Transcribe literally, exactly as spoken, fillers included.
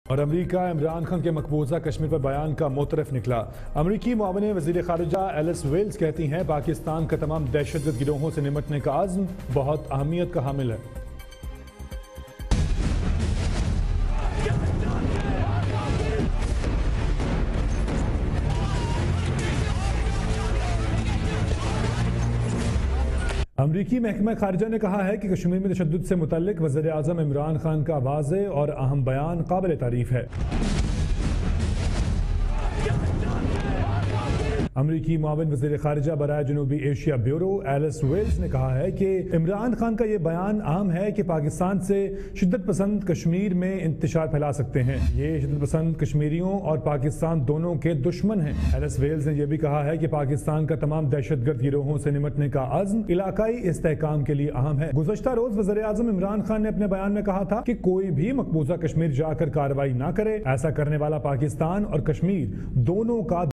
और अमरीका इमरान खान के मकबूजा कश्मीर पर बयान का मोतरफ निकला। अमरीकी मुआविन वज़ीर ख़ारिजा एलिस वेल्स कहती हैं पाकिस्तान का तमाम दहशतगर्द गिरोहों से निपटने का आज़्म बहुत अहमियत का हामिल है। अमरीकी महकमा खारिजा ने कहा है कि कश्मीर में तशद्दुद से मुतल्लिक वज़ीर आज़म इमरान खान का वाज़ेह और अहम बयान काबिल तारीफ है। अमरीकी मुआविन वज़ीर ख़ारिजा बराए जनूबी एशिया ब्यूरो एलिस वेल्स ने कहा है कि इमरान खान का ये बयान अहम है कि पाकिस्तान से शिद्दत पसंद कश्मीर में इंतशार फैला सकते हैं। ये शिद्दत पसंद कश्मीरियों और पाकिस्तान दोनों के दुश्मन हैं। एलिस वेल्स ने यह भी कहा है कि पाकिस्तान का तमाम दहशतगर्द गिरोहों से निपटने का अज़्म इलाकाई इस्तेहकाम के लिए अहम है। गुज़श्ता रोज वज़ीर आज़म इमरान खान ने अपने बयान में कहा था कि कोई भी मकबूजा कश्मीर जाकर कार्रवाई न करे। ऐसा करने वाला पाकिस्तान और कश्मीर दोनों का